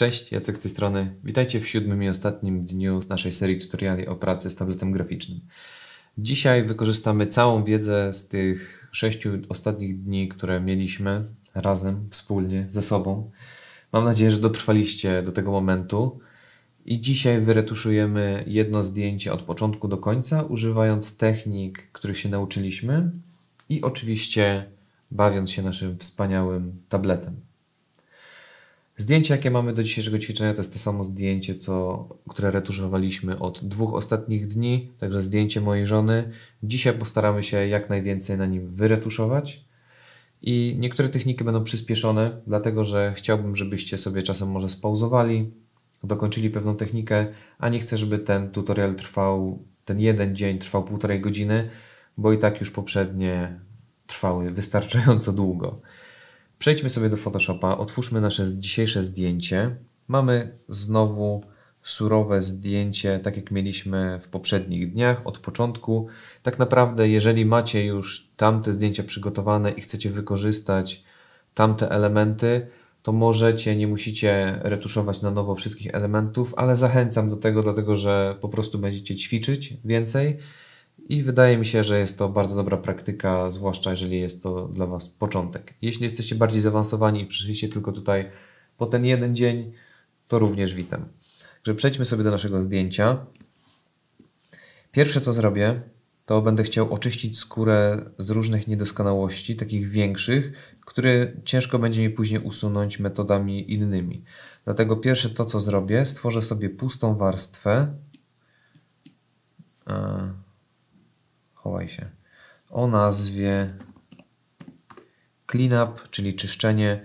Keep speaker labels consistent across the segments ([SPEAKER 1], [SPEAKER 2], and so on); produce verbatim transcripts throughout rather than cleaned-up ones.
[SPEAKER 1] Cześć, Jacek z tej strony. Witajcie w siódmym i ostatnim dniu z naszej serii tutoriali o pracy z tabletem graficznym. Dzisiaj wykorzystamy całą wiedzę z tych sześciu ostatnich dni, które mieliśmy razem, wspólnie, ze sobą. Mam nadzieję, że dotrwaliście do tego momentu. I dzisiaj wyretuszujemy jedno zdjęcie od początku do końca, używając technik, których się nauczyliśmy i oczywiście bawiąc się naszym wspaniałym tabletem. Zdjęcie, jakie mamy do dzisiejszego ćwiczenia, to jest to samo zdjęcie, co, które retuszowaliśmy od dwóch ostatnich dni, także zdjęcie mojej żony. Dzisiaj postaramy się jak najwięcej na nim wyretuszować i niektóre techniki będą przyspieszone, dlatego że chciałbym, żebyście sobie czasem może spauzowali, dokończyli pewną technikę, a nie chcę, żeby ten tutorial trwał, ten jeden dzień trwał półtorej godziny, bo i tak już poprzednie trwały wystarczająco długo. Przejdźmy sobie do Photoshopa, otwórzmy nasze dzisiejsze zdjęcie. Mamy znowu surowe zdjęcie, tak jak mieliśmy w poprzednich dniach, od początku. Tak naprawdę, jeżeli macie już tamte zdjęcia przygotowane i chcecie wykorzystać tamte elementy, to możecie, nie musicie retuszować na nowo wszystkich elementów, ale zachęcam do tego, dlatego że po prostu będziecie ćwiczyć więcej. I wydaje mi się, że jest to bardzo dobra praktyka, zwłaszcza jeżeli jest to dla Was początek. Jeśli jesteście bardziej zaawansowani i przyszliście tylko tutaj po ten jeden dzień, to również witam. Także przejdźmy sobie do naszego zdjęcia. Pierwsze co zrobię, to będę chciał oczyścić skórę z różnych niedoskonałości, takich większych, które ciężko będzie mi później usunąć metodami innymi. Dlatego pierwsze to co zrobię, stworzę sobie pustą warstwę. Chowaj się. O nazwie Cleanup, czyli czyszczenie.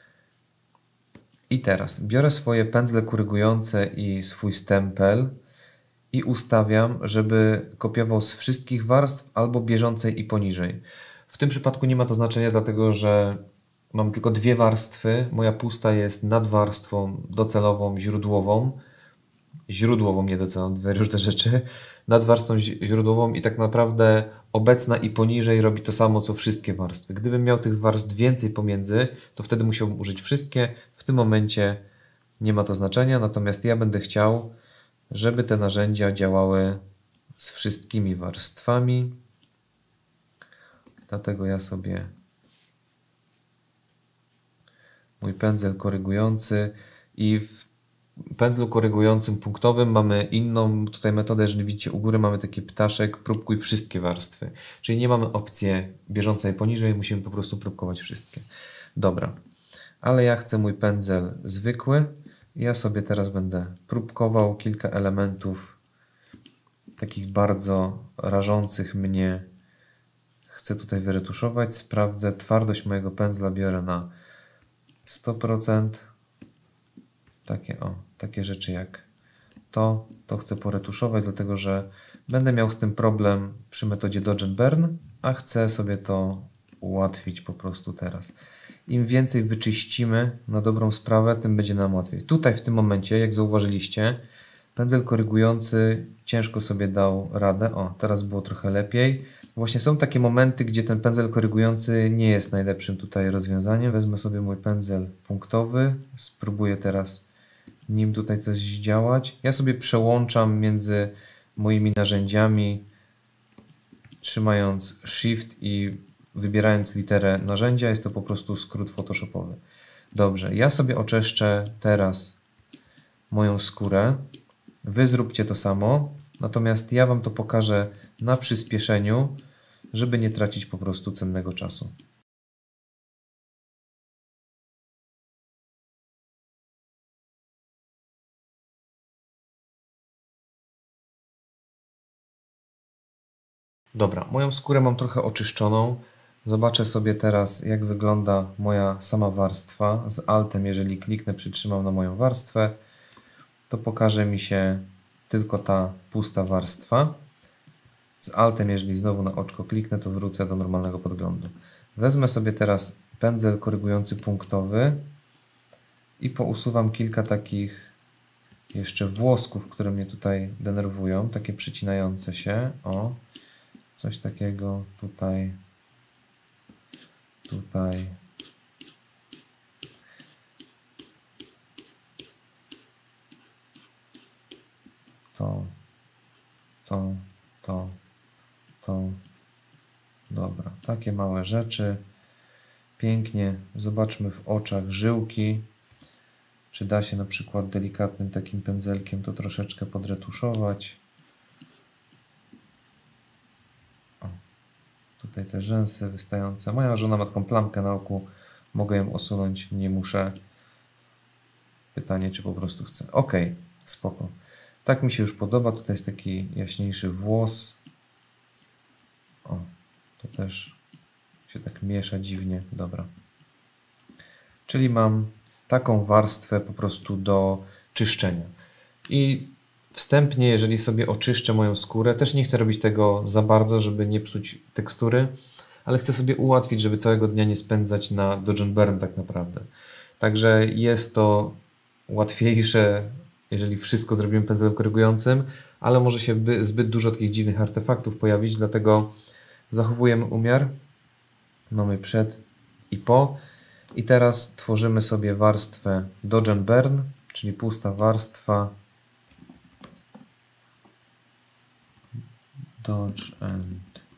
[SPEAKER 1] I teraz biorę swoje pędzle korygujące i swój stempel i ustawiam, żeby kopiował z wszystkich warstw albo bieżącej i poniżej. W tym przypadku nie ma to znaczenia, dlatego że mam tylko dwie warstwy. Moja pusta jest nad warstwą docelową, źródłową. Źródłową, nie docelową, dwie różne rzeczy. Nad warstwą źródłową i tak naprawdę obecna i poniżej robi to samo, co wszystkie warstwy. Gdybym miał tych warstw więcej pomiędzy, to wtedy musiałbym użyć wszystkie. W tym momencie nie ma to znaczenia, natomiast ja będę chciał, żeby te narzędzia działały z wszystkimi warstwami. Dlatego ja sobie mój pędzel korygujący i w pędzlu korygującym punktowym mamy inną tutaj metodę, jeżeli widzicie u góry mamy taki ptaszek, próbkuj wszystkie warstwy. Czyli nie mamy opcji bieżącej poniżej, musimy po prostu próbkować wszystkie. Dobra, ale ja chcę mój pędzel zwykły. Ja sobie teraz będę próbkował kilka elementów takich bardzo rażących mnie. Chcę tutaj wyretuszować, sprawdzę twardość mojego pędzla, biorę na sto procent. Takie o, takie rzeczy jak to, to chcę poretuszować, dlatego że będę miał z tym problem przy metodzie Dodge and Burn, a chcę sobie to ułatwić po prostu teraz. Im więcej wyczyścimy na dobrą sprawę, tym będzie nam łatwiej. Tutaj w tym momencie, jak zauważyliście, pędzel korygujący ciężko sobie dał radę. O, teraz było trochę lepiej. Właśnie są takie momenty, gdzie ten pędzel korygujący nie jest najlepszym tutaj rozwiązaniem. Wezmę sobie mój pędzel punktowy, spróbuję teraz nim tutaj coś zdziałać. Ja sobie przełączam między moimi narzędziami, trzymając Shift i wybierając literę narzędzia. Jest to po prostu skrót photoshopowy. Dobrze, ja sobie oczeszczę teraz moją skórę. Wy zróbcie to samo, natomiast ja Wam to pokażę na przyspieszeniu, żeby nie tracić po prostu cennego czasu. Dobra, moją skórę mam trochę oczyszczoną. Zobaczę sobie teraz, jak wygląda moja sama warstwa. Z Altem, jeżeli kliknę, przytrzymam na moją warstwę, to pokaże mi się tylko ta pusta warstwa. Z Altem, jeżeli znowu na oczko kliknę, to wrócę do normalnego podglądu. Wezmę sobie teraz pędzel korygujący punktowy i pousuwam kilka takich jeszcze włosków, które mnie tutaj denerwują, takie przycinające się. O, coś takiego tutaj, tutaj. to, to, to, to. Dobra, takie małe rzeczy. Pięknie. Zobaczmy w oczach żyłki. Czy da się na przykład delikatnym takim pędzelkiem to troszeczkę podretuszować. O, tutaj te rzęsy wystające. Moja żona ma taką plamkę na oku. Mogę ją usunąć, nie muszę. Pytanie, czy po prostu chcę. Ok, spoko. Tak mi się już podoba. Tutaj jest taki jaśniejszy włos. O, to też się tak miesza dziwnie. Dobra. Czyli mam taką warstwę po prostu do czyszczenia. I wstępnie, jeżeli sobie oczyszczę moją skórę, też nie chcę robić tego za bardzo, żeby nie psuć tekstury, ale chcę sobie ułatwić, żeby całego dnia nie spędzać na Dodge and Burn tak naprawdę. Także jest to łatwiejsze, jeżeli wszystko zrobimy pędzlem korygującym, ale może się by, zbyt dużo takich dziwnych artefaktów pojawić, dlatego zachowujemy umiar. Mamy przed i po. I teraz tworzymy sobie warstwę Dodge and Burn, czyli pusta warstwa Dodge and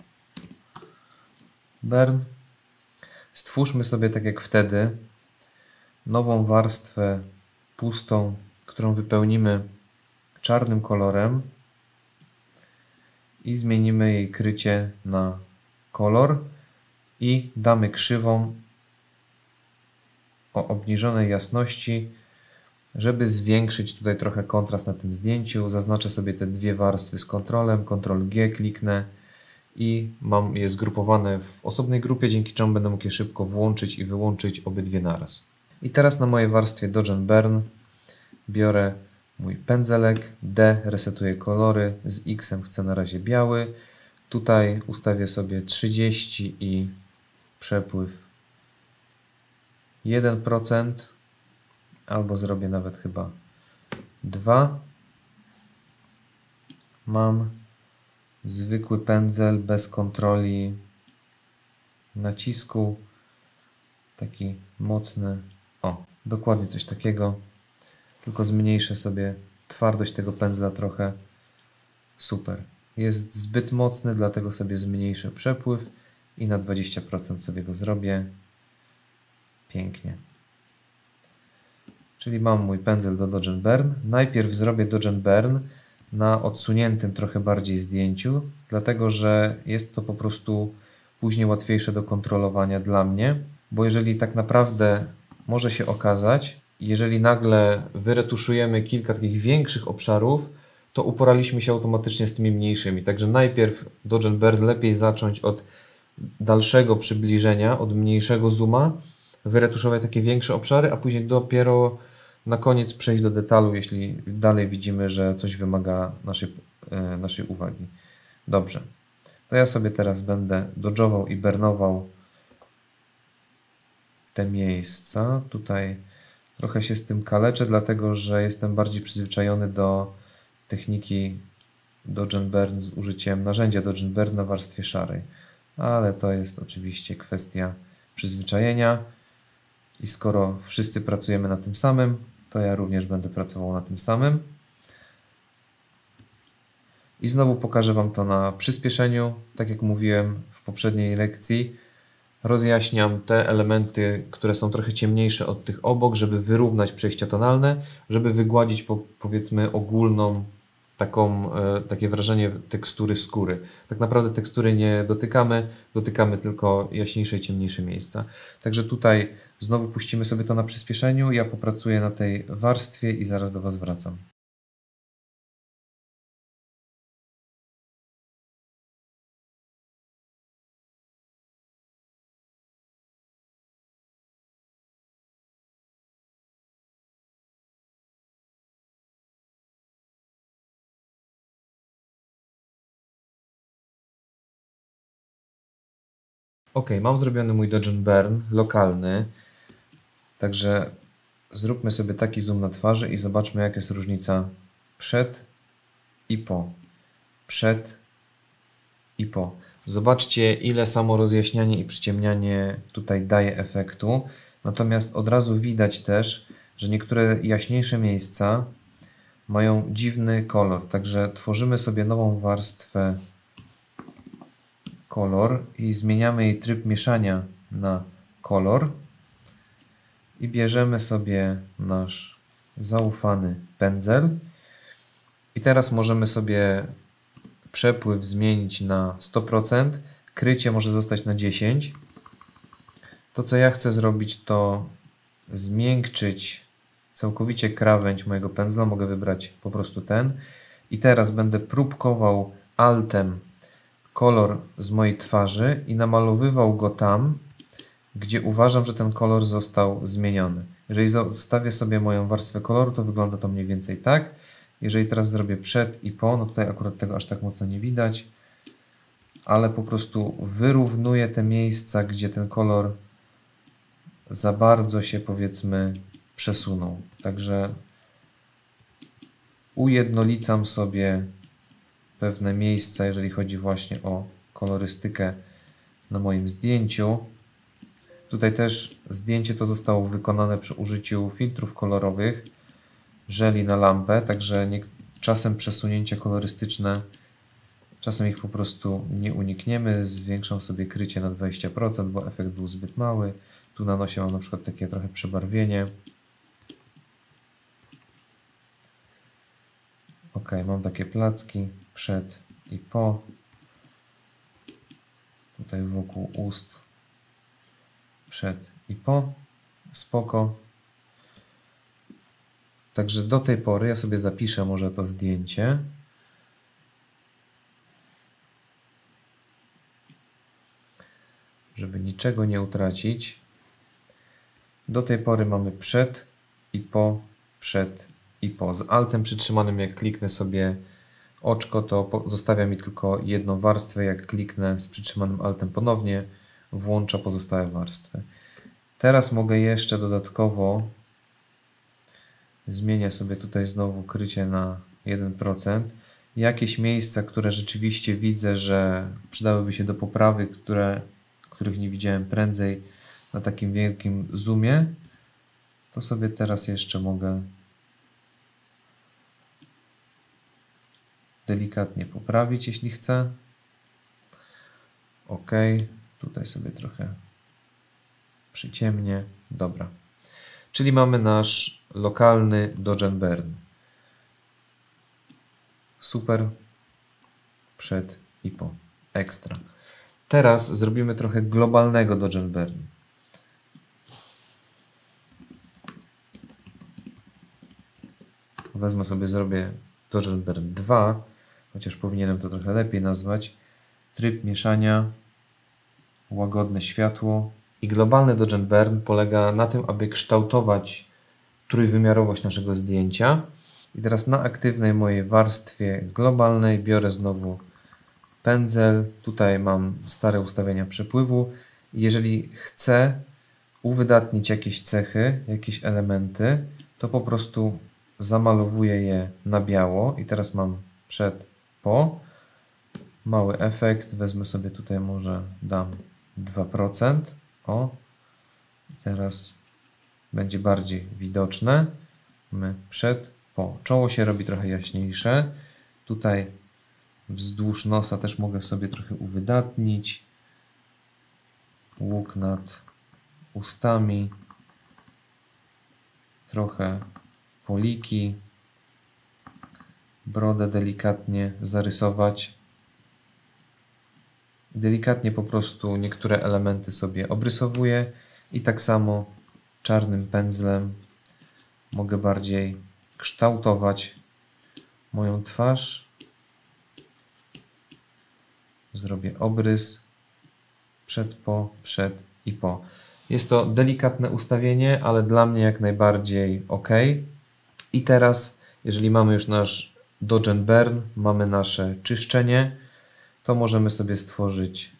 [SPEAKER 1] Burn. Stwórzmy sobie, tak jak wtedy, nową warstwę pustą, którą wypełnimy czarnym kolorem i zmienimy jej krycie na kolor i damy krzywą o obniżonej jasności, żeby zwiększyć tutaj trochę kontrast na tym zdjęciu. Zaznaczę sobie te dwie warstwy z kontrolem, kontrol G kliknę i mam je zgrupowane w osobnej grupie, dzięki czemu będę mógł je szybko włączyć i wyłączyć obydwie naraz. I teraz na mojej warstwie Dodge and Burn biorę mój pędzelek, D, resetuję kolory, z X chcę na razie biały, tutaj ustawię sobie trzydzieści i przepływ jeden procent, albo zrobię nawet chyba dwa. Mam zwykły pędzel bez kontroli nacisku, taki mocny, o, dokładnie coś takiego, tylko zmniejszę sobie twardość tego pędzla trochę. Super. Jest zbyt mocny, dlatego sobie zmniejszę przepływ i na dwadzieścia procent sobie go zrobię. Pięknie. Czyli mam mój pędzel do Dodge and Burn. Najpierw zrobię Dodge and Burn na odsuniętym trochę bardziej zdjęciu, dlatego że jest to po prostu później łatwiejsze do kontrolowania dla mnie, bo jeżeli tak naprawdę może się okazać, jeżeli nagle wyretuszujemy kilka takich większych obszarów, to uporaliśmy się automatycznie z tymi mniejszymi. Także najpierw Dodge and Burn lepiej zacząć od dalszego przybliżenia, od mniejszego zooma, wyretuszować takie większe obszary, a później dopiero na koniec przejść do detalu, jeśli dalej widzimy, że coś wymaga naszej, e, naszej uwagi. Dobrze. To ja sobie teraz będę dodżował i burnował te miejsca. Tutaj trochę się z tym kaleczę, dlatego że jestem bardziej przyzwyczajony do techniki Dodge and Burn z użyciem narzędzia Dodge and Burn na warstwie szarej. Ale to jest oczywiście kwestia przyzwyczajenia i skoro wszyscy pracujemy na tym samym, to ja również będę pracował na tym samym. I znowu pokażę Wam to na przyspieszeniu. Tak jak mówiłem w poprzedniej lekcji, rozjaśniam te elementy, które są trochę ciemniejsze od tych obok, żeby wyrównać przejścia tonalne, żeby wygładzić po, powiedzmy ogólną taką, e, takie wrażenie tekstury skóry. Tak naprawdę tekstury nie dotykamy, dotykamy tylko jaśniejsze i ciemniejsze miejsca. Także tutaj znowu puścimy sobie to na przyspieszeniu. Ja popracuję na tej warstwie i zaraz do Was wracam. Ok, mam zrobiony mój Dodge and Burn lokalny, także zróbmy sobie taki zoom na twarzy i zobaczmy, jaka jest różnica przed i po. Przed i po. Zobaczcie, ile samo rozjaśnianie i przyciemnianie tutaj daje efektu. Natomiast od razu widać też, że niektóre jaśniejsze miejsca mają dziwny kolor. Także tworzymy sobie nową warstwę kolor i zmieniamy jej tryb mieszania na kolor. I bierzemy sobie nasz zaufany pędzel. I teraz możemy sobie przepływ zmienić na sto procent. Krycie może zostać na dziesięć procent. To, co ja chcę zrobić, to zmiękczyć całkowicie krawędź mojego pędzla. Mogę wybrać po prostu ten. I teraz będę próbkował altem kolor z mojej twarzy i namalowywał go tam, gdzie uważam, że ten kolor został zmieniony. Jeżeli zostawię sobie moją warstwę koloru, to wygląda to mniej więcej tak. Jeżeli teraz zrobię przed i po, no tutaj akurat tego aż tak mocno nie widać, ale po prostu wyrównuję te miejsca, gdzie ten kolor za bardzo się, powiedzmy, przesunął. Także ujednolicam sobie pewne miejsca, jeżeli chodzi właśnie o kolorystykę na moim zdjęciu. Tutaj też zdjęcie to zostało wykonane przy użyciu filtrów kolorowych, żeli na lampę, także nie, czasem przesunięcia kolorystyczne, czasem ich po prostu nie unikniemy. Zwiększam sobie krycie na dwadzieścia procent, bo efekt był zbyt mały. Tu na nosie mam na przykład takie trochę przebarwienie. Ok, mam takie placki przed i po. Tutaj wokół ust przed i po. Spoko. Także do tej pory ja sobie zapiszę może to zdjęcie. Żeby niczego nie utracić. Do tej pory mamy przed i po, przed i po. Z altem przytrzymanym, jak kliknę sobie oczko, to zostawia mi tylko jedną warstwę. Jak kliknę z przytrzymanym altem ponownie, włącza pozostałe warstwy. Teraz mogę jeszcze dodatkowo zmienię sobie tutaj znowu krycie na jeden procent. Jakieś miejsca, które rzeczywiście widzę, że przydałyby się do poprawy, które, których nie widziałem prędzej na takim wielkim zoomie, to sobie teraz jeszcze mogę delikatnie poprawić, jeśli chcę. OK. Tutaj sobie trochę przyciemnię. Dobra. Czyli mamy nasz lokalny Dodge and Burn. Super. Przed i po. Ekstra. Teraz zrobimy trochę globalnego Dodge and Burn. Wezmę sobie, zrobię Dodge and Burn dwa, chociaż powinienem to trochę lepiej nazwać. Tryb mieszania, łagodne światło. I globalny Dodge and Burn polega na tym, aby kształtować trójwymiarowość naszego zdjęcia. I teraz na aktywnej mojej warstwie globalnej biorę znowu pędzel. Tutaj mam stare ustawienia przepływu. Jeżeli chcę uwydatnić jakieś cechy, jakieś elementy, to po prostu zamalowuję je na biało. I teraz mam przed, po. Mały efekt. Wezmę sobie tutaj, może dam dwa procent. O. I teraz będzie bardziej widoczne. My przed, po. Czoło się robi trochę jaśniejsze. Tutaj wzdłuż nosa też mogę sobie trochę uwydatnić. Łuk nad ustami. Trochę poliki. Brodę delikatnie zarysować. Delikatnie po prostu niektóre elementy sobie obrysowuję. I tak samo czarnym pędzlem mogę bardziej kształtować moją twarz. Zrobię obrys przed, po, przed i po. Jest to delikatne ustawienie, ale dla mnie jak najbardziej ok. I teraz, jeżeli mamy już nasz Dodge and Burn, mamy nasze czyszczenie, to możemy sobie stworzyć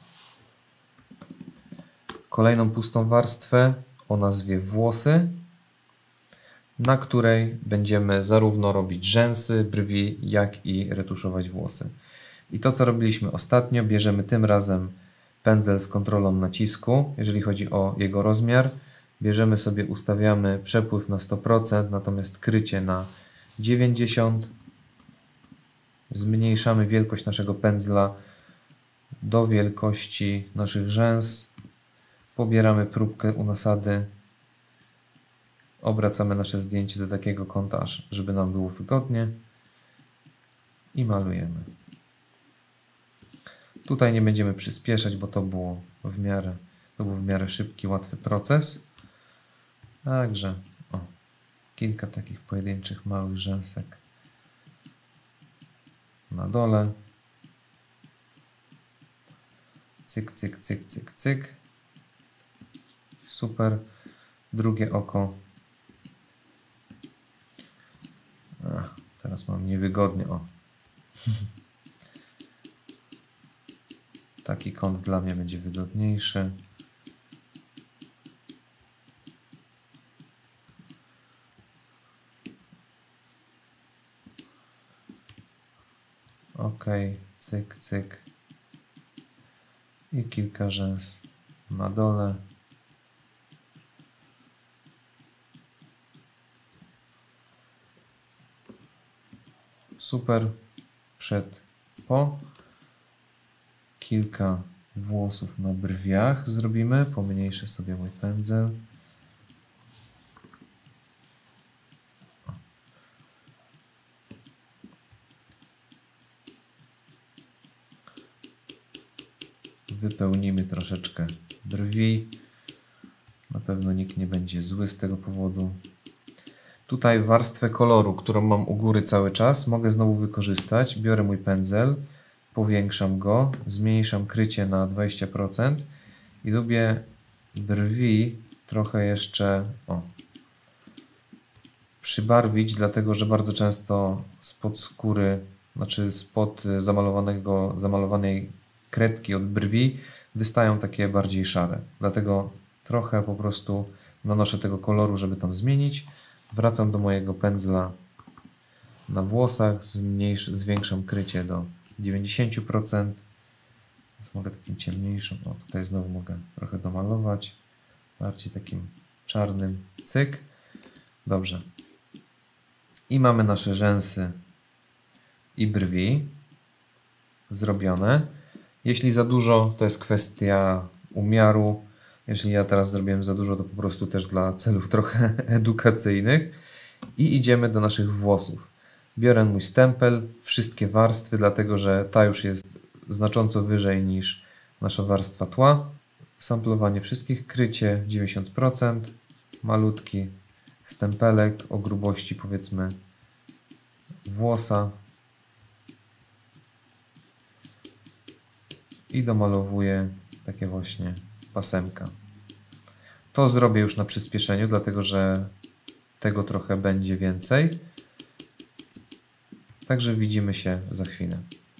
[SPEAKER 1] kolejną pustą warstwę o nazwie włosy, na której będziemy zarówno robić rzęsy, brwi, jak i retuszować włosy. I to, co robiliśmy ostatnio, bierzemy tym razem pędzel z kontrolą nacisku, jeżeli chodzi o jego rozmiar. Bierzemy sobie, ustawiamy przepływ na sto procent, natomiast krycie na dziewięćdziesiąt. Zmniejszamy wielkość naszego pędzla do wielkości naszych rzęs. Pobieramy próbkę u nasady. Obracamy nasze zdjęcie do takiego kąta, aż żeby nam było wygodnie. I malujemy. Tutaj nie będziemy przyspieszać, bo to było w miarę, to był w miarę szybki, łatwy proces. Także o, kilka takich pojedynczych małych rzęsek na dole. Cyk, cyk, cyk, cyk, cyk. Super. Drugie oko. Ach, teraz mam niewygodnie. O. Taki kąt dla mnie będzie wygodniejszy. Ok, cyk, cyk. I kilka rzęs na dole. Super. Przed, po. Kilka włosów na brwiach zrobimy. Pomniejszę sobie mój pędzel. Wypełnimy troszeczkę brwi. Na pewno nikt nie będzie zły z tego powodu. Tutaj warstwę koloru, którą mam u góry cały czas, mogę znowu wykorzystać. Biorę mój pędzel, powiększam go, zmniejszam krycie na dwadzieścia procent i lubię brwi trochę jeszcze o, przybarwić, dlatego że bardzo często spod skóry, znaczy spod zamalowanego, zamalowanej kredki od brwi wystają takie bardziej szare. Dlatego trochę po prostu nanoszę tego koloru, żeby tam zmienić. Wracam do mojego pędzla na włosach, zmniejsz, zwiększam krycie do dziewięćdziesiąt procent. Mogę takim ciemniejszym, o tutaj znowu mogę trochę domalować, bardziej takim czarnym, cyk. Dobrze. I mamy nasze rzęsy i brwi zrobione. Jeśli za dużo, to jest kwestia umiaru. Jeśli ja teraz zrobiłem za dużo, to po prostu też dla celów trochę edukacyjnych. I idziemy do naszych włosów. Biorę mój stempel, wszystkie warstwy, dlatego że ta już jest znacząco wyżej niż nasza warstwa tła. Samplowanie wszystkich, krycie dziewięćdziesiąt procent, malutki stempelek o grubości powiedzmy włosa. I domalowuję takie właśnie pasemka. To zrobię już na przyspieszeniu, dlatego że tego trochę będzie więcej. Także widzimy się za chwilę.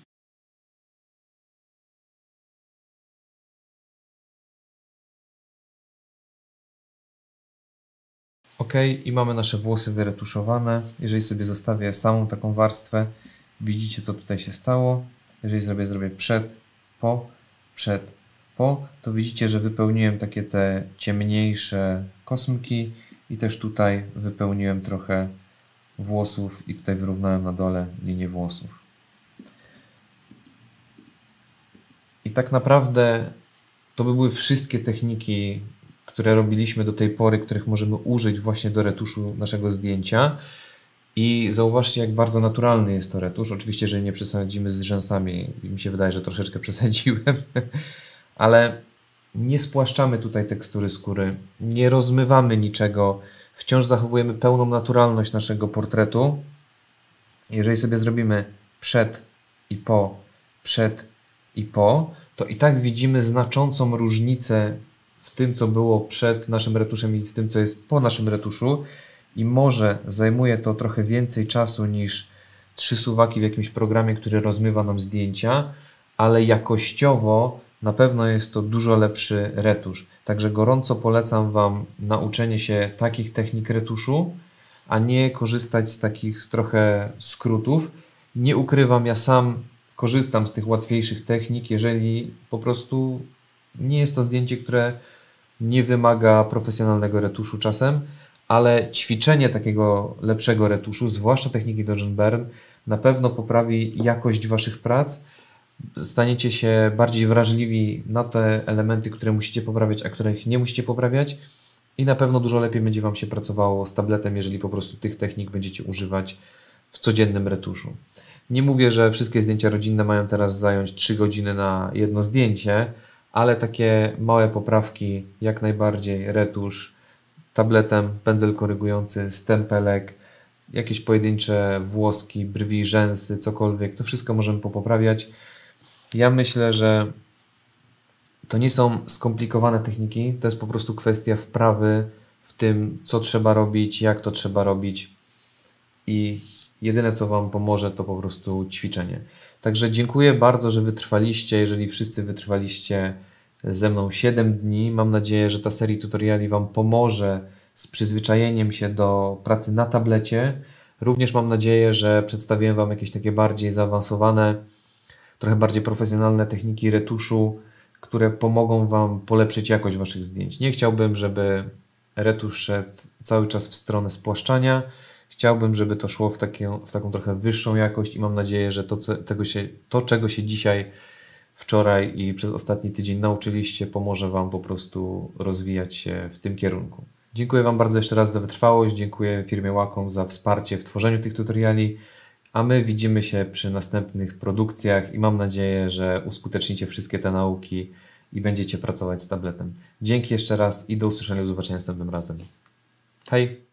[SPEAKER 1] Ok, i mamy nasze włosy wyretuszowane. Jeżeli sobie zostawię samą taką warstwę, widzicie co tutaj się stało. Jeżeli zrobię, zrobię przed, po, przed, po, to widzicie, że wypełniłem takie te ciemniejsze kosmki i też tutaj wypełniłem trochę włosów i tutaj wyrównałem na dole linię włosów. I tak naprawdę to by były wszystkie techniki, które robiliśmy do tej pory, których możemy użyć właśnie do retuszu naszego zdjęcia. I zauważcie, jak bardzo naturalny jest to retusz. Oczywiście, że nie przesadzimy z rzęsami. Mi się wydaje, że troszeczkę przesadziłem. Ale nie spłaszczamy tutaj tekstury skóry. Nie rozmywamy niczego. Wciąż zachowujemy pełną naturalność naszego portretu. Jeżeli sobie zrobimy przed i po, przed i po, to i tak widzimy znaczącą różnicę w tym, co było przed naszym retuszem i w tym, co jest po naszym retuszu. I może zajmuje to trochę więcej czasu niż trzy suwaki w jakimś programie, który rozmywa nam zdjęcia, ale jakościowo na pewno jest to dużo lepszy retusz. Także gorąco polecam Wam nauczenie się takich technik retuszu, a nie korzystać z takich trochę skrótów. Nie ukrywam, ja sam korzystam z tych łatwiejszych technik, jeżeli po prostu nie jest to zdjęcie, które nie wymaga profesjonalnego retuszu czasem, ale ćwiczenie takiego lepszego retuszu, zwłaszcza techniki Dodge and Burn, na pewno poprawi jakość Waszych prac. Staniecie się bardziej wrażliwi na te elementy, które musicie poprawiać, a których nie musicie poprawiać i na pewno dużo lepiej będzie Wam się pracowało z tabletem, jeżeli po prostu tych technik będziecie używać w codziennym retuszu. Nie mówię, że wszystkie zdjęcia rodzinne mają teraz zająć trzy godziny na jedno zdjęcie, ale takie małe poprawki, jak najbardziej retusz tabletem, pędzel korygujący, stempelek, jakieś pojedyncze włoski, brwi, rzęsy, cokolwiek, to wszystko możemy popoprawiać. Ja myślę, że to nie są skomplikowane techniki, to jest po prostu kwestia wprawy w tym, co trzeba robić, jak to trzeba robić i jedyne, co Wam pomoże, to po prostu ćwiczenie. Także dziękuję bardzo, że wytrwaliście. Jeżeli wszyscy wytrwaliście ze mną siedem dni, mam nadzieję, że ta seria tutoriali Wam pomoże z przyzwyczajeniem się do pracy na tablecie. Również mam nadzieję, że przedstawiłem Wam jakieś takie bardziej zaawansowane, trochę bardziej profesjonalne techniki retuszu, które pomogą Wam polepszyć jakość Waszych zdjęć. Nie chciałbym, żeby retusz szedł cały czas w stronę spłaszczania. Chciałbym, żeby to szło w, takie, w taką trochę wyższą jakość i mam nadzieję, że to, co, tego się, to, czego się dzisiaj, wczoraj i przez ostatni tydzień nauczyliście, pomoże Wam po prostu rozwijać się w tym kierunku. Dziękuję Wam bardzo jeszcze raz za wytrwałość, dziękuję firmie Wacom za wsparcie w tworzeniu tych tutoriali, a my widzimy się przy następnych produkcjach i mam nadzieję, że uskutecznicie wszystkie te nauki i będziecie pracować z tabletem. Dzięki jeszcze raz i do usłyszenia, do zobaczenia następnym razem. Hej!